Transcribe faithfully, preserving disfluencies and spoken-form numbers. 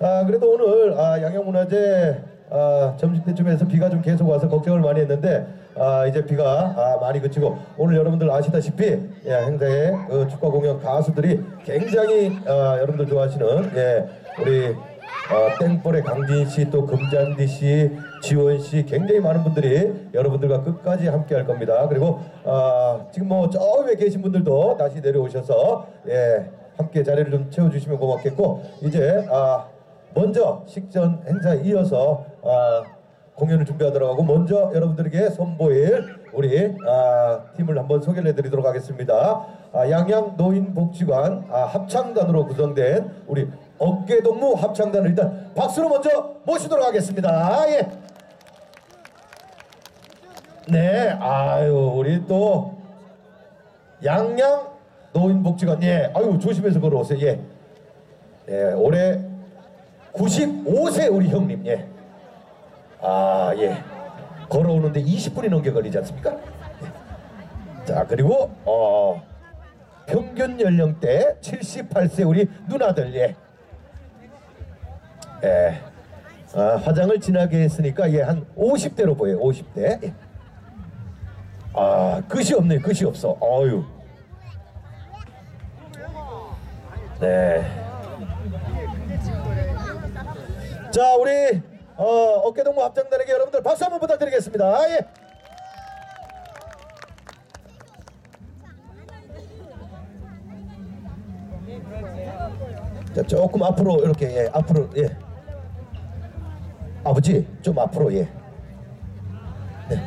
아 그래도 오늘 아, 양양문화재 아, 점심때쯤에서 비가 좀 계속 와서 걱정을 많이 했는데 아, 이제 비가 아, 많이 그치고 오늘 여러분들 아시다시피 예, 행사에 그 축가 공연 가수들이 굉장히 아, 여러분들 좋아하시는 예, 우리 어, 땡벌의 강진 씨, 또 금잔디 씨, 지원 씨, 굉장히 많은 분들이 여러분들과 끝까지 함께 할 겁니다. 그리고 어, 지금 뭐 저 위에 계신 분들도 다시 내려오셔서 예, 함께 자리를 좀 채워주시면 고맙겠고 이제 아, 먼저 식전 행사에 이어서 아, 공연을 준비하도록 하고 먼저 여러분들에게 선보일 우리 아, 팀을 한번 소개를 해드리도록 하겠습니다. 아, 양양 노인복지관 아, 합창단으로 구성된 우리 어깨동무 합창단을 일단 박수로 먼저 모시도록 하겠습니다. 예. 네, 아유 우리 또 양양 노인복지관 예, 아유 조심해서 걸어오세요. 예, 예 올해 구십오 세 우리 형님 예, 아 예, 걸어오는데 이십 분이 넘게 걸리지 않습니까? 예. 자 그리고 어 평균 연령대 칠십팔 세 우리 누나들 예. 예. 아, 화장을 진하게 했으니까 예, 한 오십 대로 보여요. 오십 대. 예. 아, 끝이 없네. 끝이 없어. 어유. 네. 자, 우리 어, 어깨동무 합창단에게 여러분들 박수 한번 부탁드리겠습니다. 예. 자, 조금 앞으로 이렇게 예, 앞으로 예. 아버지 좀 앞으로 예. 네.